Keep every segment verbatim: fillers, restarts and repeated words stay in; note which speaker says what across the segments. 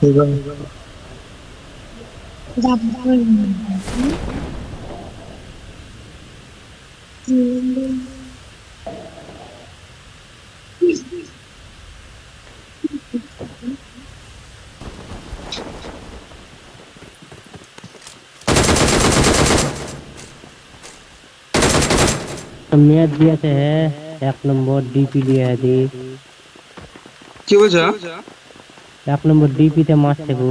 Speaker 1: Match दिया थे है एक नंबर डीपी लिया है दी
Speaker 2: কি বলছ
Speaker 1: এক নম্বর ডিপি তে মারছে গো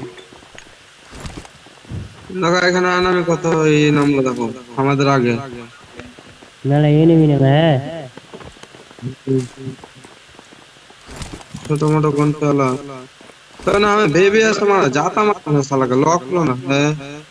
Speaker 2: লাগা এখানে আনামে কত এই নামলো দেখো আমাদের আগে
Speaker 1: না না এনিমি না है
Speaker 2: छोटा मोटा कौन पहला तो ना हमें बेबी ऐसा मारा जाता मारा साला का लॉक लो ना है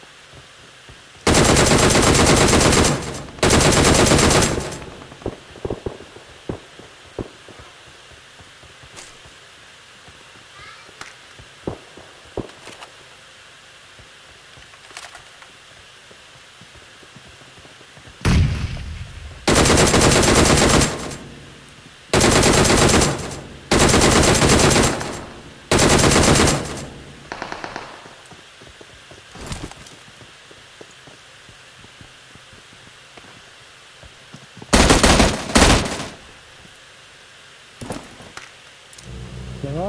Speaker 1: देखो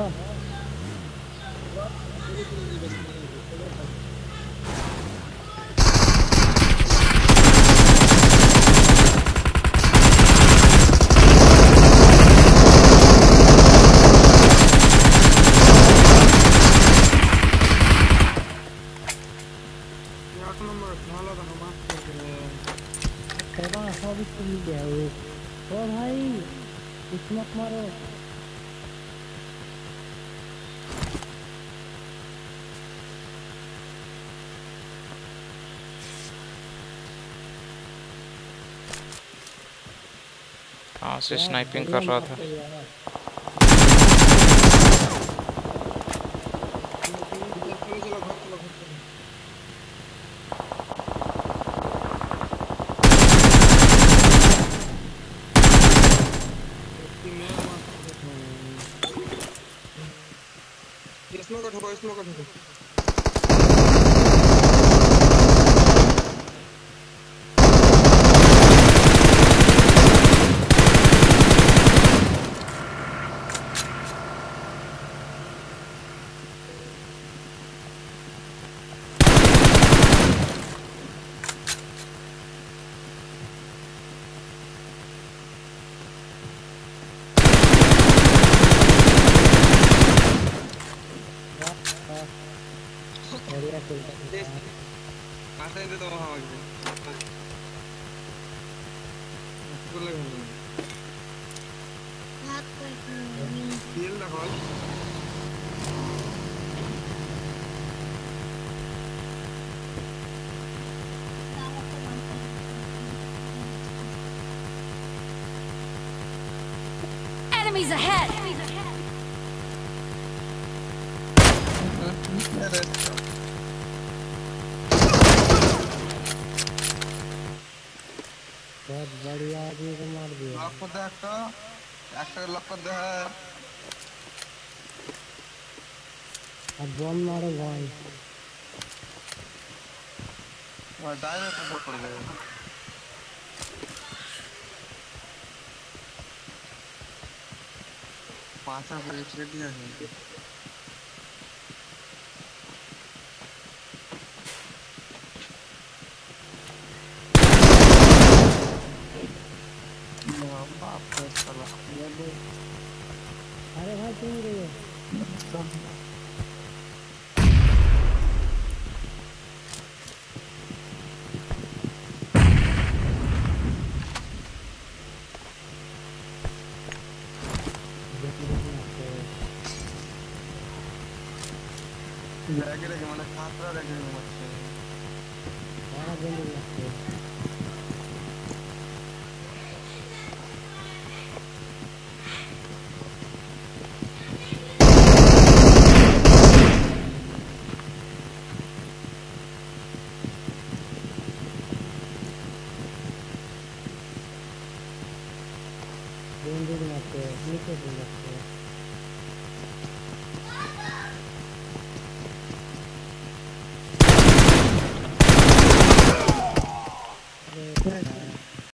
Speaker 1: ओ भाई इसमत मारो
Speaker 3: कहाँ से स्नाइपिंग कर रहा था
Speaker 2: इसमें का ठोको इसमें का ठोको आते हैं तो वहाँ आगे स्कूल लगे हैं खेल ना हॉल
Speaker 4: Enemies ahead!
Speaker 1: बहुत बढ़िया आदमी को मार दिया
Speaker 2: लॉक कर दे একটা একটা लॉक कर दे है
Speaker 1: अब बम मारो भाई
Speaker 2: और डायरेक्ट ऊपर पड़ गए पांच पर एक दिया है
Speaker 1: अरे भाई तुम रही हो
Speaker 2: जाके लगे मैंने खातरा लगे मुझसे
Speaker 1: बड़ा जल्दी लगते